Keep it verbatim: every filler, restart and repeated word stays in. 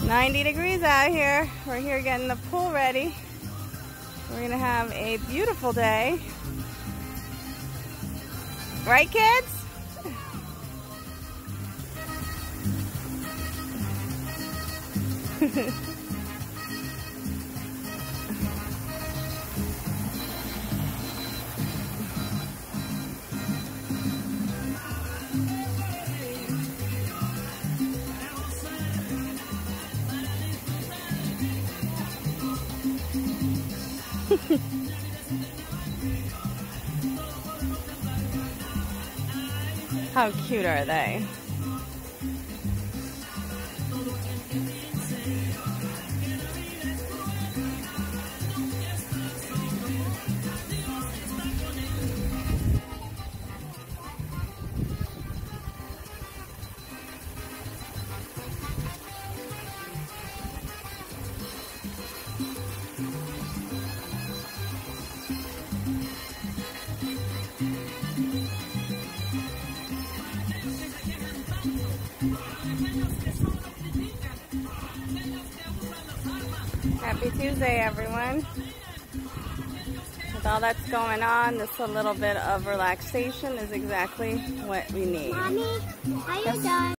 ninety degrees out here. We're here getting the pool ready. We're gonna have a beautiful day. Right, kids? How cute are they? Happy Tuesday, everyone. With all that's going on, this a little bit of relaxation is exactly what we need. Mommy, are you done?